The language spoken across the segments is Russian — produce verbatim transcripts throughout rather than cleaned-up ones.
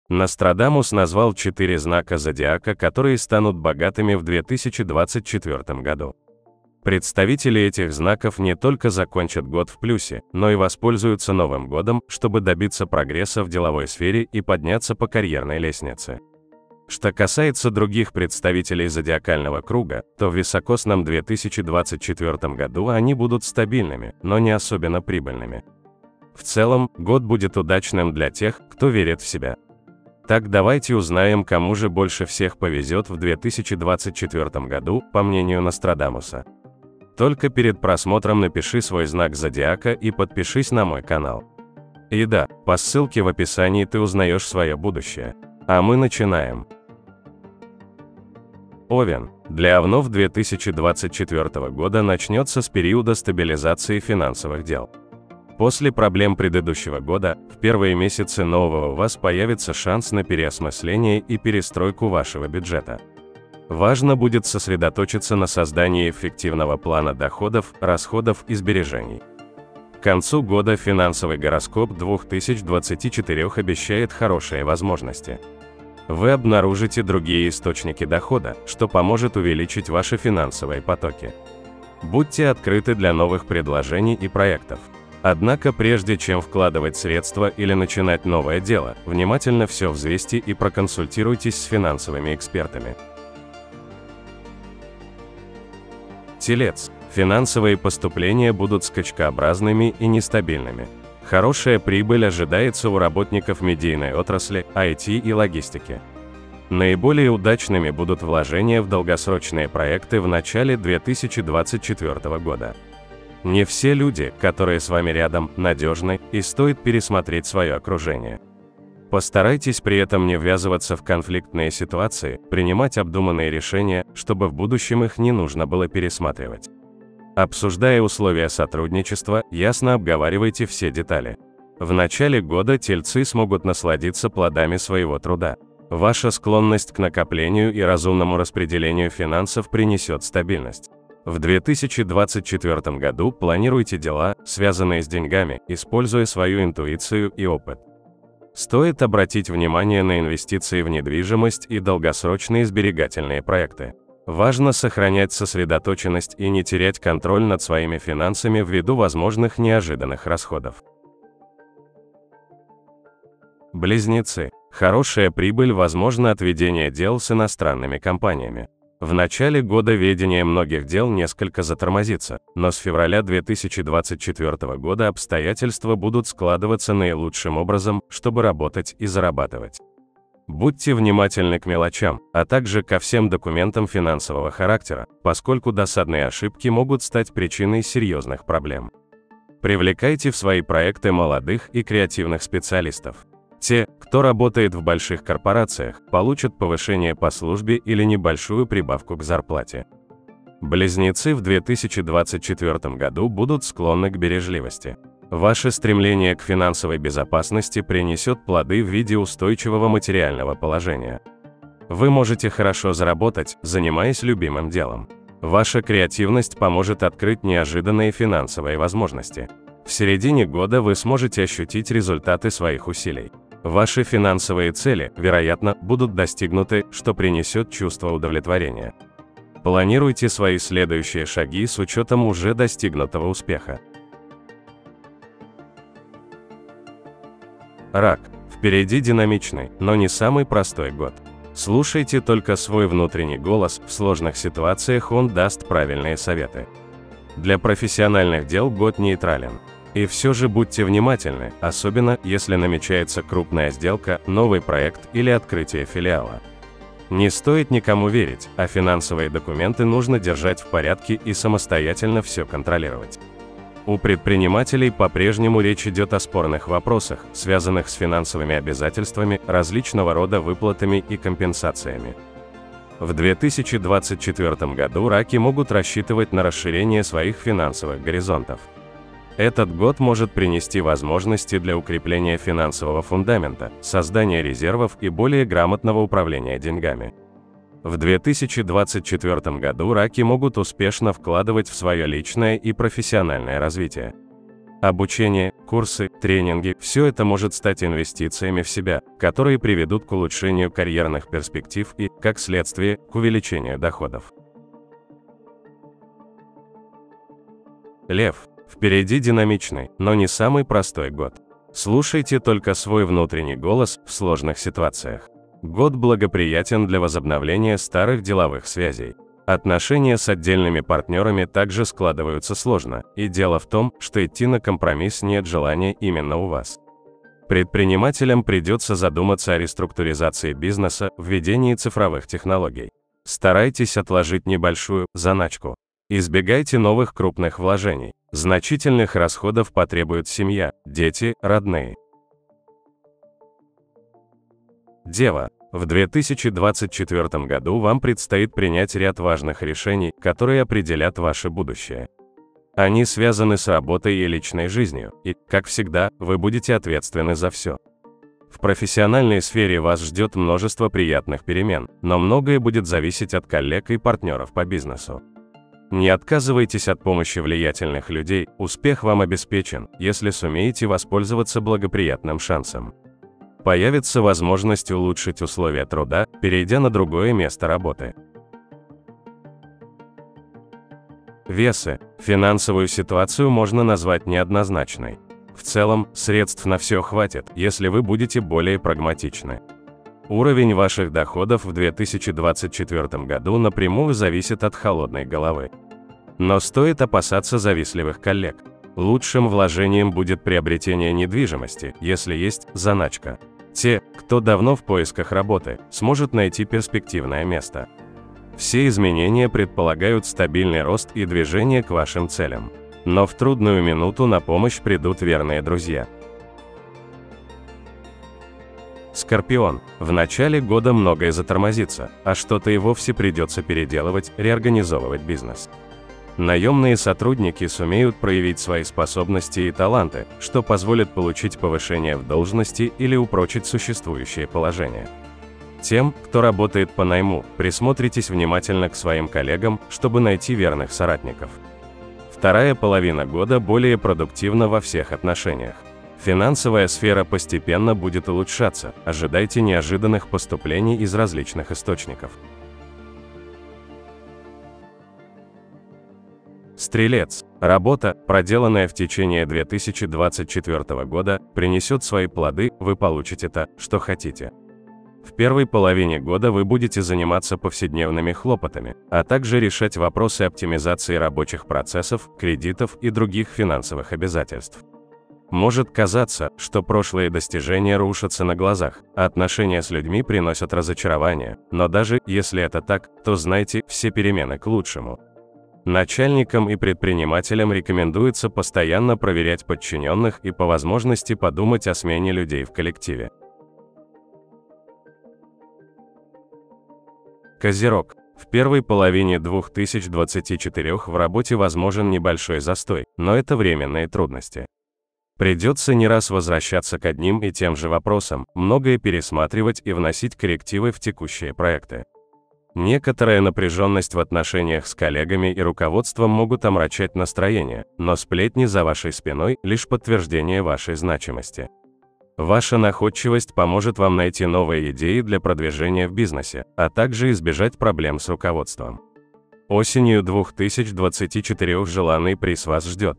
Нострадамус назвал четыре знака зодиака, которые станут богатыми в две тысячи двадцать четвёртом году. Представители этих знаков не только закончат год в плюсе, но и воспользуются Новым годом, чтобы добиться прогресса в деловой сфере и подняться по карьерной лестнице. Что касается других представителей зодиакального круга, то в високосном две тысячи двадцать четвёртом году они будут стабильными, но не особенно прибыльными. В целом, год будет удачным для тех, кто верит в себя. Так давайте узнаем, кому же больше всех повезет в две тысячи двадцать четвёртом году, по мнению Нострадамуса. Только перед просмотром напиши свой знак зодиака и подпишись на мой канал. И да, по ссылке в описании ты узнаешь свое будущее. А мы начинаем. Овен. Для Овнов две тысячи двадцать четвёртого года начнется с периода стабилизации финансовых дел. После проблем предыдущего года, в первые месяцы нового у вас появится шанс на переосмысление и перестройку вашего бюджета. Важно будет сосредоточиться на создании эффективного плана доходов, расходов и сбережений. К концу года финансовый гороскоп две тысячи двадцать четыре обещает хорошие возможности. Вы обнаружите другие источники дохода, что поможет увеличить ваши финансовые потоки. Будьте открыты для новых предложений и проектов. Однако прежде чем вкладывать средства или начинать новое дело, внимательно все взвесьте и проконсультируйтесь с финансовыми экспертами. Телец. Финансовые поступления будут скачкообразными и нестабильными. Хорошая прибыль ожидается у работников медийной отрасли, ай ти и логистики. Наиболее удачными будут вложения в долгосрочные проекты в начале две тысячи двадцать четвёртого года. Не все люди, которые с вами рядом, надежны, и стоит пересмотреть свое окружение. Постарайтесь при этом не ввязываться в конфликтные ситуации, принимать обдуманные решения, чтобы в будущем их не нужно было пересматривать. Обсуждая условия сотрудничества, ясно обговаривайте все детали. В начале года тельцы смогут насладиться плодами своего труда. Ваша склонность к накоплению и разумному распределению финансов принесет стабильность. В две тысячи двадцать четвёртом году планируйте дела, связанные с деньгами, используя свою интуицию и опыт. Стоит обратить внимание на инвестиции в недвижимость и долгосрочные сберегательные проекты. Важно сохранять сосредоточенность и не терять контроль над своими финансами ввиду возможных неожиданных расходов. Близнецы. Хорошая прибыль возможна от ведения дел с иностранными компаниями. В начале года ведение многих дел несколько затормозится, но с февраля две тысячи двадцать четвёртого года обстоятельства будут складываться наилучшим образом, чтобы работать и зарабатывать. Будьте внимательны к мелочам, а также ко всем документам финансового характера, поскольку досадные ошибки могут стать причиной серьезных проблем. Привлекайте в свои проекты молодых и креативных специалистов. Те, кто работает в больших корпорациях, получат повышение по службе или небольшую прибавку к зарплате. Близнецы в две тысячи двадцать четвёртом году будут склонны к бережливости. Ваше стремление к финансовой безопасности принесет плоды в виде устойчивого материального положения. Вы можете хорошо заработать, занимаясь любимым делом. Ваша креативность поможет открыть неожиданные финансовые возможности. В середине года вы сможете ощутить результаты своих усилий. Ваши финансовые цели, вероятно, будут достигнуты, что принесет чувство удовлетворения. Планируйте свои следующие шаги с учетом уже достигнутого успеха. Рак. Впереди динамичный, но не самый простой год. Слушайте только свой внутренний голос, в сложных ситуациях он даст правильные советы. Для профессиональных дел год нейтрален. И все же будьте внимательны, особенно если намечается крупная сделка, новый проект или открытие филиала. Не стоит никому верить, а финансовые документы нужно держать в порядке и самостоятельно все контролировать. У предпринимателей по-прежнему речь идет о спорных вопросах, связанных с финансовыми обязательствами, различного рода выплатами и компенсациями. В две тысячи двадцать четвёртом году раки могут рассчитывать на расширение своих финансовых горизонтов. Этот год может принести возможности для укрепления финансового фундамента, создания резервов и более грамотного управления деньгами. В две тысячи двадцать четвёртом году раки могут успешно вкладывать в свое личное и профессиональное развитие. Обучение, курсы, тренинги – все это может стать инвестициями в себя, которые приведут к улучшению карьерных перспектив и, как следствие, к увеличению доходов. Лев. Впереди динамичный, но не самый простой год. Слушайте только свой внутренний голос в сложных ситуациях. Год благоприятен для возобновления старых деловых связей. Отношения с отдельными партнерами также складываются сложно, и дело в том, что идти на компромисс нет желания именно у вас. Предпринимателям придется задуматься о реструктуризации бизнеса, введении цифровых технологий. Старайтесь отложить небольшую заначку. Избегайте новых крупных вложений. Значительных расходов потребует семья, дети, родные. Дева. В две тысячи двадцать четвёртом году вам предстоит принять ряд важных решений, которые определят ваше будущее. Они связаны с работой и личной жизнью, и, как всегда, вы будете ответственны за все. В профессиональной сфере вас ждет множество приятных перемен, но многое будет зависеть от коллег и партнеров по бизнесу. Не отказывайтесь от помощи влиятельных людей, успех вам обеспечен, если сумеете воспользоваться благоприятным шансом. Появится возможность улучшить условия труда, перейдя на другое место работы. Весы. Финансовую ситуацию можно назвать неоднозначной. В целом, средств на все хватит, если вы будете более прагматичны. Уровень ваших доходов в две тысячи двадцать четвёртом году напрямую зависит от холодной головы. Но стоит опасаться завистливых коллег. Лучшим вложением будет приобретение недвижимости, если есть заначка. Те, кто давно в поисках работы, сможет найти перспективное место. Все изменения предполагают стабильный рост и движение к вашим целям. Но в трудную минуту на помощь придут верные друзья. Скорпион. В начале года многое затормозится, а что-то и вовсе придется переделывать, реорганизовывать бизнес. Наемные сотрудники сумеют проявить свои способности и таланты, что позволит получить повышение в должности или упрочить существующее положение. Тем, кто работает по найму, присмотритесь внимательно к своим коллегам, чтобы найти верных соратников. Вторая половина года более продуктивна во всех отношениях. Финансовая сфера постепенно будет улучшаться, ожидайте неожиданных поступлений из различных источников. Стрелец. Работа, проделанная в течение две тысячи двадцать четвёртого года, принесет свои плоды, вы получите то, что хотите. В первой половине года вы будете заниматься повседневными хлопотами, а также решать вопросы оптимизации рабочих процессов, кредитов и других финансовых обязательств. Может казаться, что прошлые достижения рушатся на глазах, а отношения с людьми приносят разочарование, но даже если это так, то знайте, все перемены к лучшему. Начальникам и предпринимателям рекомендуется постоянно проверять подчиненных и по возможности подумать о смене людей в коллективе. Козерог. В первой половине две тысячи двадцать четвёртого в работе возможен небольшой застой, но это временные трудности. Придется не раз возвращаться к одним и тем же вопросам, многое пересматривать и вносить коррективы в текущие проекты. Некоторая напряженность в отношениях с коллегами и руководством могут омрачать настроение, но сплетни за вашей спиной – лишь подтверждение вашей значимости. Ваша находчивость поможет вам найти новые идеи для продвижения в бизнесе, а также избежать проблем с руководством. Осенью две тысячи двадцать четвёртого желанный приз вас ждет.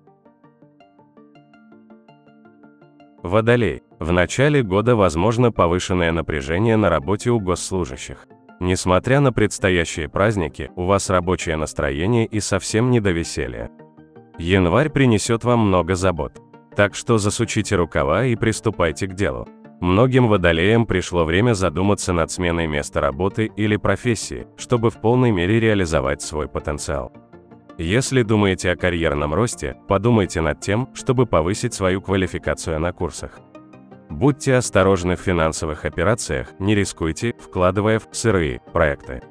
Водолей. В начале года возможно повышенное напряжение на работе у госслужащих. Несмотря на предстоящие праздники, у вас рабочее настроение и совсем не до веселья. Январь принесет вам много забот. Так что засучите рукава и приступайте к делу. Многим водолеям пришло время задуматься над сменой места работы или профессии, чтобы в полной мере реализовать свой потенциал. Если думаете о карьерном росте, подумайте над тем, чтобы повысить свою квалификацию на курсах. Будьте осторожны в финансовых операциях, не рискуйте, вкладывая в сырые проекты.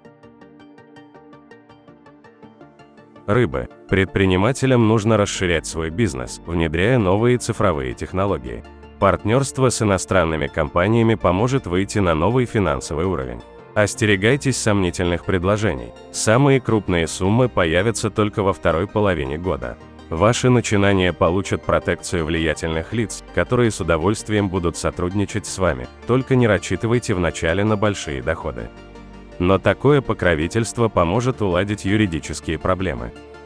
Рыбы. Предпринимателям нужно расширять свой бизнес, внедряя новые цифровые технологии. Партнерство с иностранными компаниями поможет выйти на новый финансовый уровень. Остерегайтесь сомнительных предложений. Самые крупные суммы появятся только во второй половине года. Ваши начинания получат протекцию влиятельных лиц, которые с удовольствием будут сотрудничать с вами, только не рассчитывайте вначале на большие доходы. Но такое покровительство поможет уладить юридические проблемы.